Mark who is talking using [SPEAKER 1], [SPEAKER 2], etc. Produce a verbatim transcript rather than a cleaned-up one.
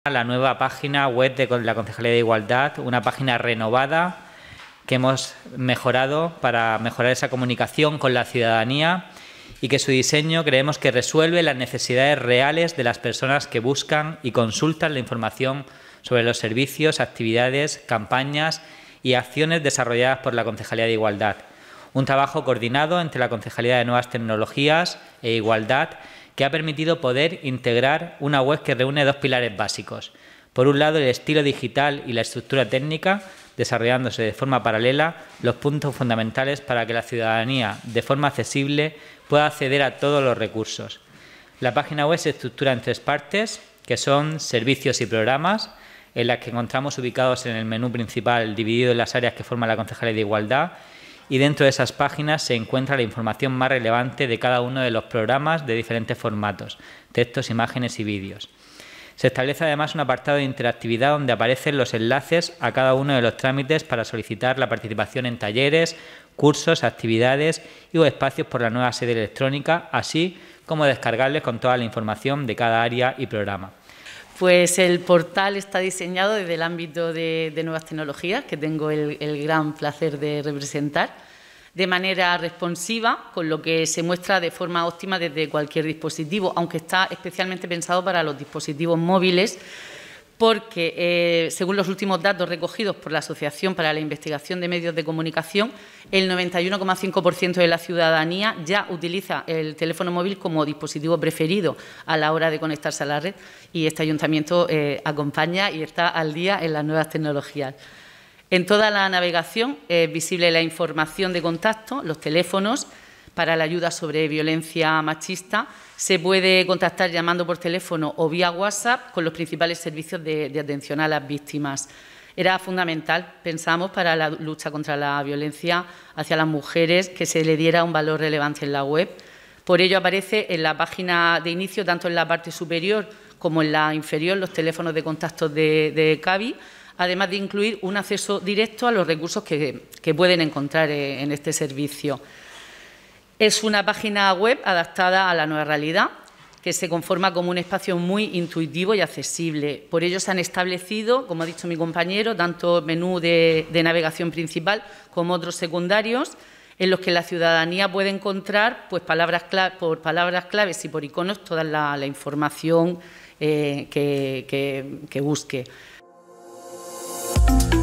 [SPEAKER 1] La nueva página web de la Concejalía de Igualdad, una página renovada que hemos mejorado para mejorar esa comunicación con la ciudadanía y que su diseño creemos que resuelve las necesidades reales de las personas que buscan y consultan la información sobre los servicios, actividades, campañas y acciones desarrolladas por la Concejalía de Igualdad. Un trabajo coordinado entre la Concejalía de Nuevas Tecnologías e Igualdad que ha permitido poder integrar una web que reúne dos pilares básicos. Por un lado, el estilo digital y la estructura técnica, desarrollándose de forma paralela los puntos fundamentales para que la ciudadanía, de forma accesible, pueda acceder a todos los recursos. La página web se estructura en tres partes, que son servicios y programas, en las que encontramos ubicados en el menú principal, dividido en las áreas que forman la Concejalía de Igualdad, y dentro de esas páginas se encuentra la información más relevante de cada uno de los programas de diferentes formatos, textos, imágenes y vídeos. Se establece además un apartado de interactividad donde aparecen los enlaces a cada uno de los trámites para solicitar la participación en talleres, cursos, actividades y o espacios por la nueva sede electrónica, así como descargarles con toda la información de cada área y programa.
[SPEAKER 2] Pues el portal está diseñado desde el ámbito de, de nuevas tecnologías, que tengo el, el gran placer de representar, de manera responsiva, con lo que se muestra de forma óptima desde cualquier dispositivo, aunque está especialmente pensado para los dispositivos móviles, porque eh, según los últimos datos recogidos por la Asociación para la Investigación de Medios de Comunicación, el noventa y uno coma cinco por ciento de la ciudadanía ya utiliza el teléfono móvil como dispositivo preferido a la hora de conectarse a la red, y este ayuntamiento eh, acompaña y está al día en las nuevas tecnologías. En toda la navegación es visible la información de contacto, los teléfonos para la ayuda sobre violencia machista. Se puede contactar llamando por teléfono o vía WhatsApp con los principales servicios de, de atención a las víctimas. Era fundamental, pensamos, para la lucha contra la violencia hacia las mujeres que se le diera un valor relevante en la web. Por ello aparece en la página de inicio, tanto en la parte superior como en la inferior, los teléfonos de contacto de, de CABI, además de incluir un acceso directo a los recursos que, que pueden encontrar en este servicio. Es una página web adaptada a la nueva realidad, que se conforma como un espacio muy intuitivo y accesible. Por ello se han establecido, como ha dicho mi compañero, tanto menú de, de navegación principal como otros secundarios, en los que la ciudadanía puede encontrar pues, palabras clave, por palabras claves y por iconos toda la, la información eh, que, que, que busque.